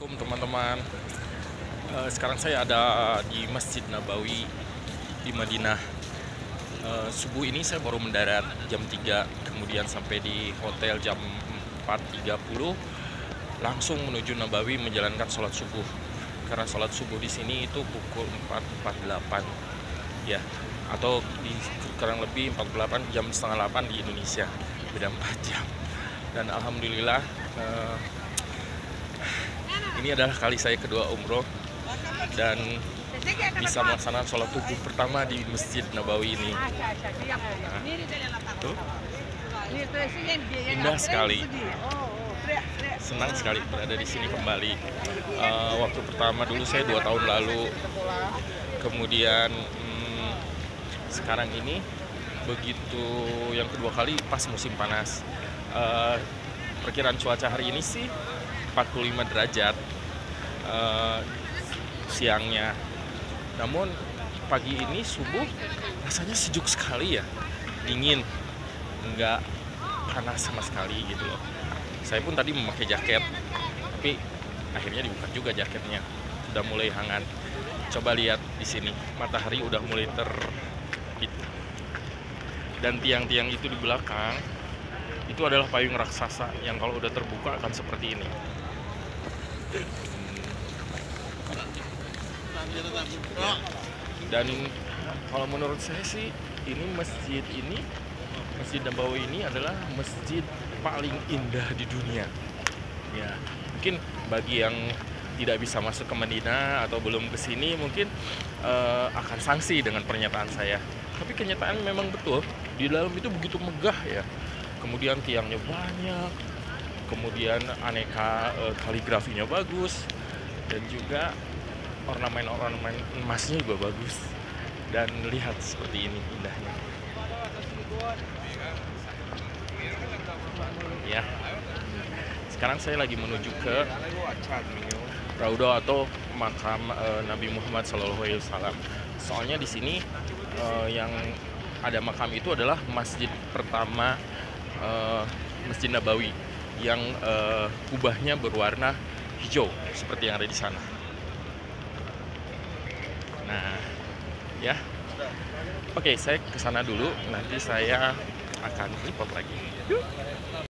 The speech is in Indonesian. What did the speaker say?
Assalamualaikum teman-teman. Sekarang saya ada di Masjid Nabawi di Madinah. Subuh ini saya baru mendarat jam 3, kemudian sampai di hotel jam 4.30, langsung menuju Nabawi menjalankan sholat subuh. Karena sholat subuh di sini itu pukul 4.48 ya, atau kurang lebih 48 jam setengah 8 di Indonesia, beda 4 jam. Dan alhamdulillah ini adalah kali saya kedua umroh dan bisa melaksanakan sholat subuh pertama di Masjid Nabawi ini. Tuh, indah sekali. Senang sekali berada di sini kembali. Waktu pertama dulu saya 2 tahun lalu, kemudian sekarang ini begitu yang kedua kali pas musim panas. Perkiraan cuaca hari ini sih 45 derajat siangnya. Namun pagi ini subuh rasanya sejuk sekali ya, dingin, nggak panas sama sekali gitu loh. Saya pun tadi memakai jaket, tapi akhirnya dibuka juga jaketnya, sudah mulai hangat. Coba lihat di sini, matahari udah mulai terbit, dan tiang-tiang itu di belakang itu adalah payung raksasa yang kalau udah terbuka akan seperti ini. Dan kalau menurut saya sih Masjid Nabawi ini adalah masjid paling indah di dunia. Ya, mungkin bagi yang tidak bisa masuk ke Madinah atau belum ke sini mungkin akan sanksi dengan pernyataan saya. Tapi kenyataan memang betul, di dalam itu begitu megah ya. Kemudian tiangnya banyak, kemudian aneka kaligrafinya bagus, dan juga ornamen-ornamen emasnya juga bagus. Dan lihat seperti ini indahnya ya. Sekarang saya lagi menuju ke Raudhah atau makam Nabi Muhammad SAW. Soalnya di sini yang ada makam itu adalah masjid pertama, Masjid Nabawi yang kubahnya berwarna hijau seperti yang ada di sana. Nah, ya. Oke, saya ke sana dulu. Nanti saya akan report lagi. Yuk.